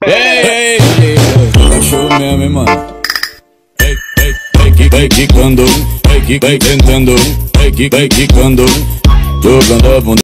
Ei, cachorro mesmo, hein, mano. Vai quicando, vai tentando, vai quicando, jogando a bunda.